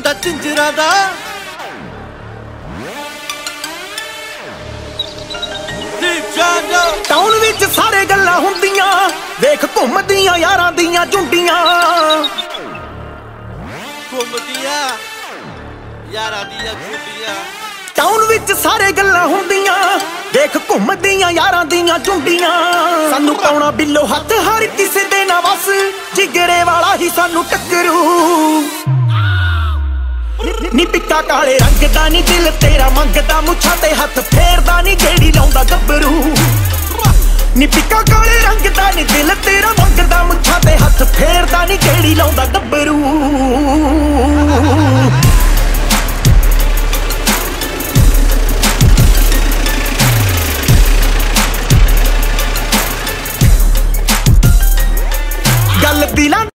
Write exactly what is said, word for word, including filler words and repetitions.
ਮੁੰਡਾ ਝਿੰਜਰਾ ਦਾ ਟਾਊਨ ਵਿੱਚ ਸਾਰੇ ਗੱਲਾਂ ਹੁੰਦੀਆਂ ਵੇਖ ਘੁੰਮਦੀਆਂ ਯਾਰਾਂ ਦੀਆਂ ਝੁੰਡੀਆਂ ਘੁੰਮਦੀਆਂ ਯਾਰਾਂ ਦੀਆਂ ਝੁੰਡੀਆਂ ਟਾਊਨ ਵਿੱਚ ਸਾਰੇ ਗੱਲਾਂ ਹੁੰਦੀਆਂ ਵੇਖ ਘੁੰਮਦੀਆਂ ਯਾਰਾਂ ਦੀਆਂ ਝੁੰਡੀਆਂ ਸਾਨੂੰ ਪਾਉਣਾ ਬਿੱਲੋ ਹੱਥ ਹਰ ਕਿਸੇ ਦੇ ਨਾ ਵਸ ਜਿਗਰੇ ਵਾਲਾ ਹੀ ਸਾਨੂੰ ਟੱਕਰੂ ਨੀ ਪਿੱਕਾ ਕਾਲੇ ਰੰਗ ਦਾ ਨੀ ਦਿਲ ਤੇਰਾ ਮੰਗਦਾ ਮੁੱਛਾਂ ਤੇ ਹੱਥ ਫੇਰਦਾ ਨੀ ਜਿਹੜੀ ਲਾਉਂਦਾ ਗੱਭਰੂ ਨੀ ਪਿੱਕਾ ਕਾਲੇ ਰੰਗ ਦਾ ਨੀ ਦਿਲ ਤੇਰਾ ਮੰਗਦਾ ਮੁੱਛਾਂ ਤੇ ਹੱਥ ਫੇਰਦਾ ਨੀ ਜਿਹੜੀ ਲਾਉਂਦਾ ਗੱਭਰੂ ਗੱਲ ਦਿਲਾਂ